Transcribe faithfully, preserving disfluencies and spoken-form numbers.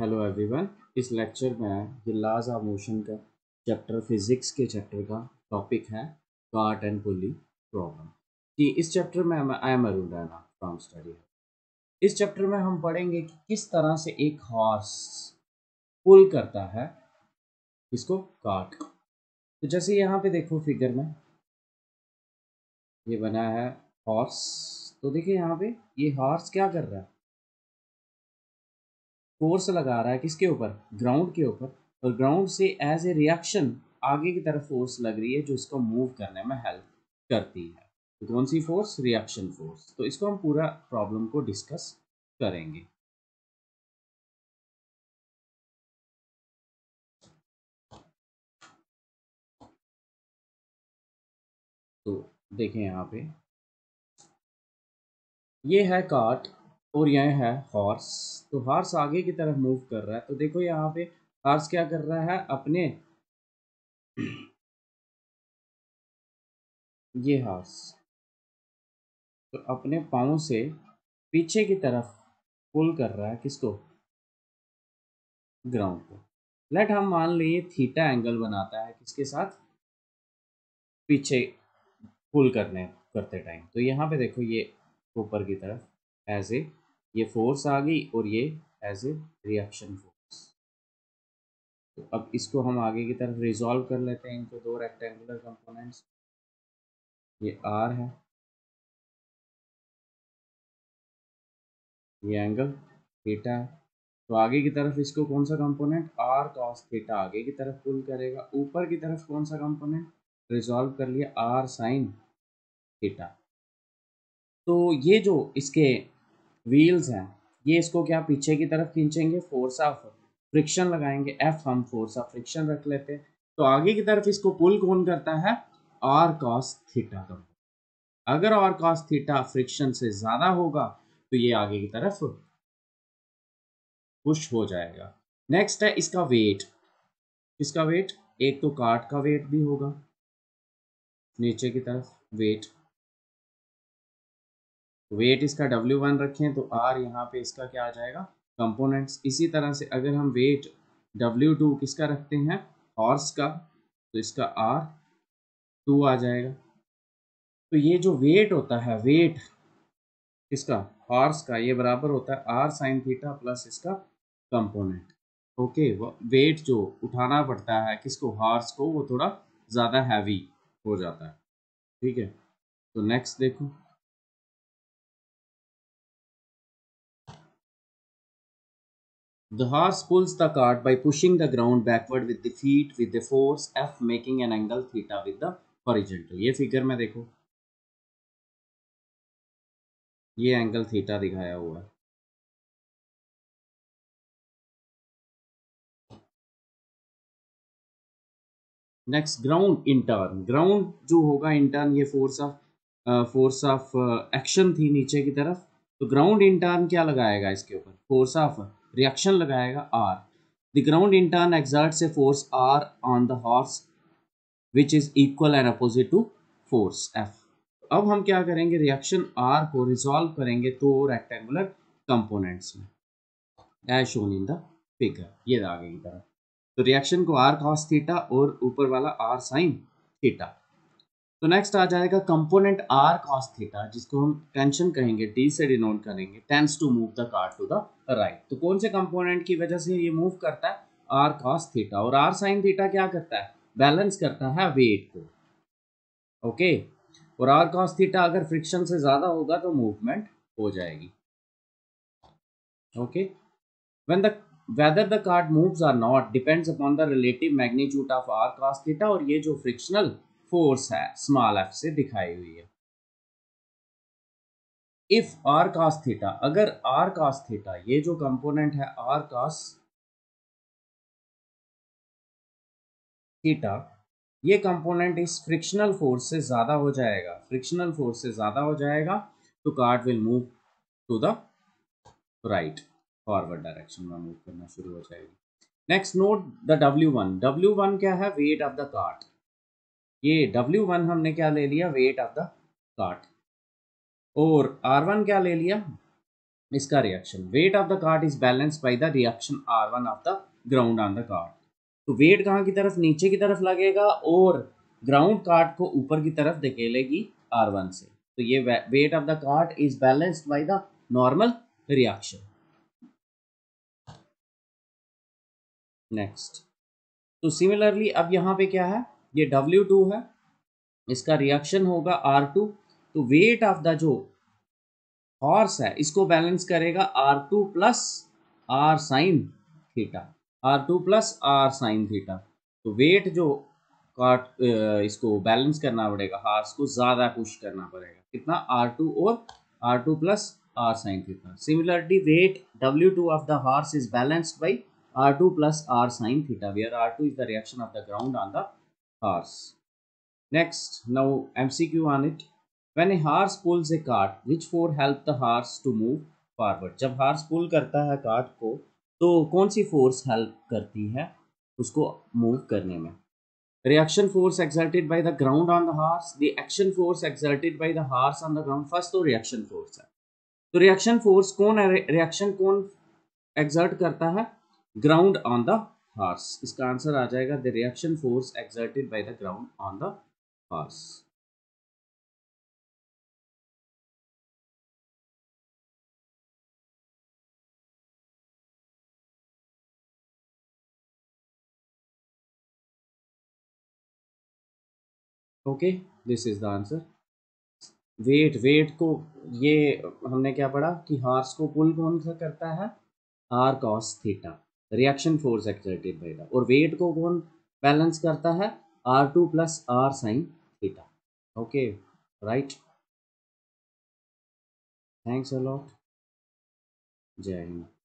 Hello everyone. इस lecture में ये लॉज ऑफ मोशन का चैप्टर फिजिक्स के चैप्टर का टॉपिक है कार्ट एंड पुली प्रॉब्लम। कि इस चैप्टर में I am Arun Raina from study. इस चैप्टर में हम पढ़ेंगे कि किस तरह से एक हॉर्स पुल करता है इसको कार्ट। तो जैसे यहाँ पे देखो फिगर में ये बना है हॉर्स। तो देखिए यहाँ पे ये हॉर्स क्या कर रहा है, फोर्स लगा रहा है किसके ऊपर, ग्राउंड के ऊपर। और ग्राउंड से एज ए रिएक्शन आगे की तरफ फोर्स लग रही है जो इसको मूव करने में हेल्प करती है। तो कौन सी फोर्स, रिएक्शन फोर्स। तो इसको हम पूरा प्रॉब्लम को डिस्कस करेंगे। तो देखें यहाँ पे ये है कार्ट और यह है हॉर्स। तो हॉर्स आगे की तरफ मूव कर रहा है। तो देखो यहाँ पे हॉर्स क्या कर रहा है, अपने ये हॉर्स तो अपने पाँव से पीछे की तरफ पुल कर रहा है किसको, ग्राउंड को। लेट हम मान लिए थीटा एंगल बनाता है किसके साथ, पीछे पुल करने करते टाइम। तो यहाँ पे देखो ये ऊपर की तरफ एज ए ये फोर्स आ गई और ये एज ए रिएक्शन फोर्स। तो अब इसको हम आगे की तरफ रिजॉल्व कर लेते हैं इनको दो रेक्टेंगुलर कंपोनेंट्स। ये आर है, ये एंगल थीटा है। तो आगे की तरफ इसको कौन सा कंपोनेंट, आर कॉस थीटा आगे की तरफ पुल करेगा। ऊपर की तरफ कौन सा कंपोनेंट, रिजॉल्व कर लिया आर साइन थीटा। तो ये जो इसके व्हील्स हैं ये इसको क्या पीछे की तरफ खींचेंगे, फोर्स ऑफ फ्रिक्शन लगाएंगे, एफ हम फोर्स ऑफ फ्रिक्शन रख लेते हैं। तो आगे की तरफ इसको पुल कौन करता है, आर कॉस थीटा का। अगर आर कॉस थीटा फ्रिक्शन से ज्यादा होगा तो ये आगे की तरफ पुश हो जाएगा। नेक्स्ट है इसका वेट। इसका वेट, एक तो कार्ट का वेट भी होगा नीचे की तरफ वेट। वेट इसका डब्ल्यू वन रखें तो आर यहाँ पे इसका क्या आ जाएगा, कंपोनेंट्स। इसी तरह से अगर हम वेट डब्ल्यू टू किसका रखते हैं, हॉर्स का, तो इसका आर टू आ जाएगा। तो ये जो वेट होता है, वेट इसका हॉर्स का, ये बराबर होता है आर साइन थीटा प्लस इसका कंपोनेंट। ओके, वेट जो उठाना पड़ता है किसको, हॉर्स को, वो थोड़ा ज़्यादा हैवी हो जाता है। ठीक है, तो नेक्स्ट देखो। The horse pulls the cart by pushing the ground backward with the feet with the force F, making an angle theta with the horizontal। ये फिगर में देखो ये एंगल थीटा दिखाया हुआ है। Next ground in turn. Ground जो होगा in turn, ये force of force of action थी नीचे की तरफ। तो ग्राउंड इन टर्न क्या लगाएगा इसके ऊपर, फोर्स ऑफ रिएक्शन लगाएगा R. The ground in turn exerts a force R on the horse which is equal and opposite to force F. अब हम क्या करेंगे, रिएक्शन आर को रिजॉल्व करेंगे दो रेक्टेंगुलर कंपोनेंट्स में as shown in the figure. ये आगे की तरफ तो रिएक्शन को आर कॉस थीटा और ऊपर वाला आर साइन थीटा। तो नेक्स्ट आ जाएगा कंपोनेंट आर कॉस थीटा, जिसको हम टेंशन कहेंगे, डी से डिनोट करेंगे, tends to move the cart to the right. तो कौन से कंपोनेंट की वजह से ये मूव करता है, आर कॉस थीटा। और आर साइन थीटा क्या करता है, बैलेंस करता है वेट को। ओके, और आर कॉस थीटा अगर फ्रिक्शन से ज्यादा होगा तो मूवमेंट हो जाएगी। Okay, when the whether the cart moves or not depends upon the relative magnitude of r cos theta। और ये जो फ्रिक्शनल फोर्स है स्मॉल एफ से दिखाई हुई है। इफ r cos थीटा, अगर r cos थीटा ये जो कंपोनेंट है r cos थीटा, ये कंपोनेंट इस फ्रिक्शनल फोर्स से ज्यादा हो जाएगा, फ्रिक्शनल फोर्स से ज्यादा हो जाएगा, तो cart will move to the right, forward direction में मूव करना शुरू हो जाएगी। Next note the W one. W one क्या है, वेट ऑफ द कार्ट। ये डब्ल्यू वन हमने क्या ले लिया, वेट ऑफ द कार्ट। और आर वन क्या ले लिया, इसका reaction, weight of the cart is balanced by the reaction R one of the ground on the cart. तो वेट कहाँ की तरफ, नीचे की तरफ लगेगा और ग्राउंड कार्ट को ऊपर की तरफ धकेलेगी आर वन से। तो ये weight of the cart is balanced by the normal reaction. Next, तो सिमिलरली अब यहाँ पे क्या है, ये डब्ल्यू टू है, इसका रिएक्शन होगा आर टू। तो वेट ऑफ द जो हॉर्स है इसको बैलेंस करेगा R two plus R sine theta, R two plus R sine theta. तो वेट जो काट इसको बैलेंस करना पड़ेगा, हॉर्स को ज़्यादा पुश करना पड़ेगा, कितना, आर टू और R two plus R sine theta. Similarly weight W two of the horse is balanced by R two plus R sine theta, where R two is the reaction of the ground on the horse. Next, now M C Q on it. When a horse pulls a cart, which force help the horse to move forward? जब horse pull करता है cart को, तो कौन सी force help करती है उसको move करने में? Reaction force exerted by the ground on the horse, the action force exerted by the horse on the ground. First तो reaction force है। तो reaction force कौन है, reaction कौन exert करता है? Ground on the horse। इसका आंसर आ जाएगा the reaction force exerted by the ground on the horse। Okay, this is the answer. Weight, weight को ये हमने क्या पढ़ा कि हॉर्स को पुल कौन सा करता है, R cos theta, reaction force exerted by the, और वेट को कौन बैलेंस करता है, R two plus R sine theta. Okay, right, thanks a lot, जय हिंद।